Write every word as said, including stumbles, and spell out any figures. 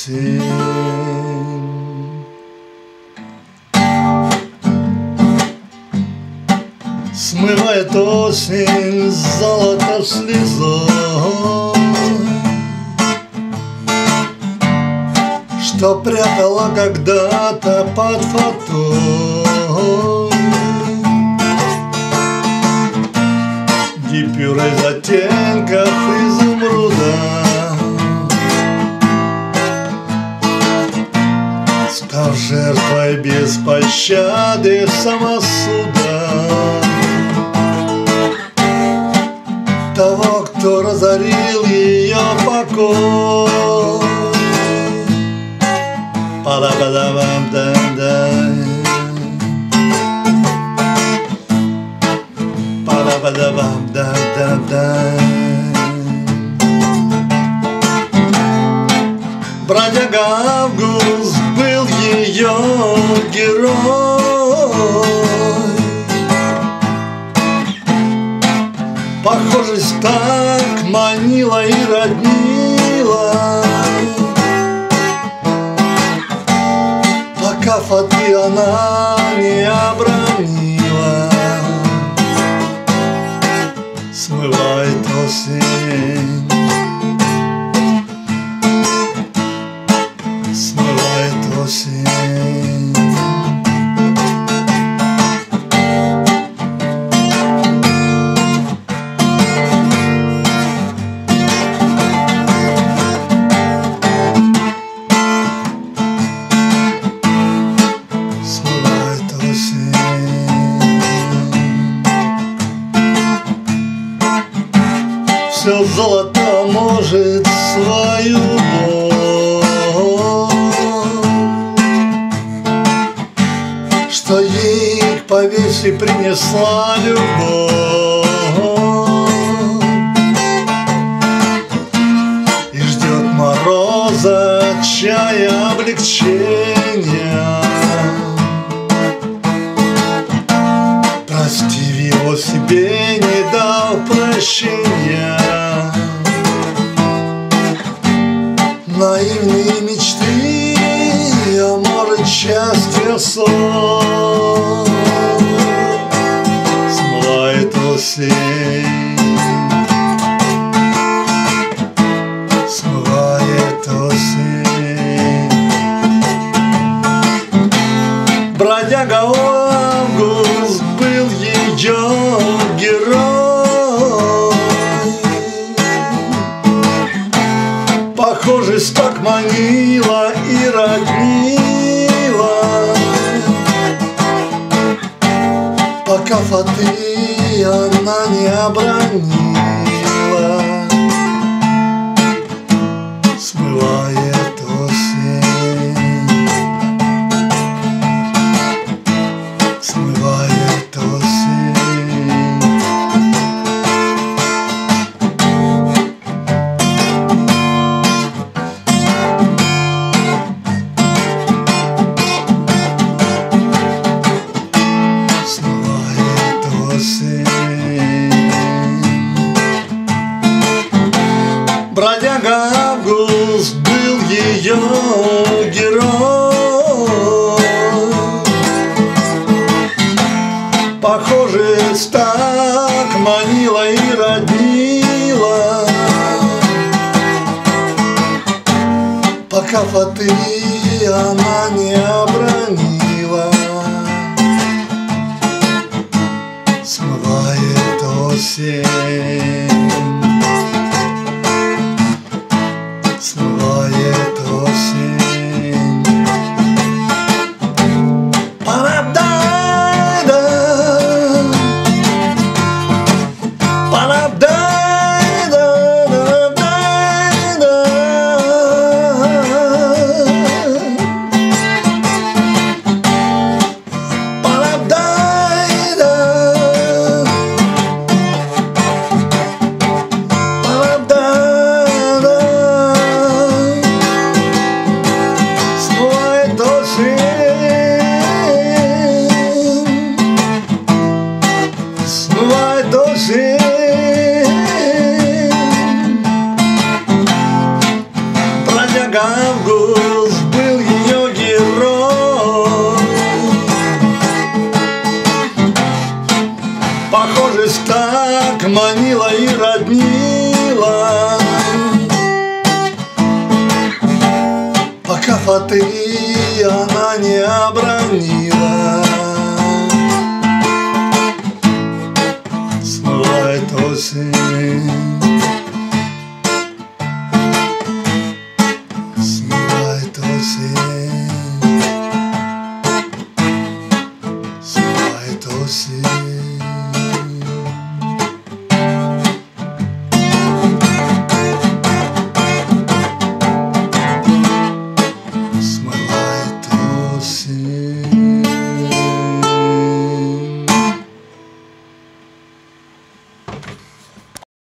осень. Смывает осень золото слезой, что прятала когда-то под фатой. Гипюр из оттенков изумруда став жертвой без пощады самосуда того, кто разорил ее покой. Па-да-ба-да-бам-да-да, па-да-ба-да-бам-да-да-да. Бродяга Август был ее герой. Похожесть так манила и роднила, пока фаты она не обронила. Смывает осень, смывает осень. Все золото может свою боль, что ей к повесе принесла любовь, и ждет мороза, чая, облегчения, простив его себе, не дав прощения. Наивные мечты, а может счастье сон. Смывает осень, смывает осень. Бродяга Август был ее герой. Похожесть так манила и роднила, пока фаты она не обронила. Смывает осень, смывает осень. Бродяга Август был ее герой. Похожесть так манила и роднила, пока фаты она не обронила. Смывает осень, смывает осень. Па-да-да-да, па-да-да-да-да-да. и она не обронила. Смывает осень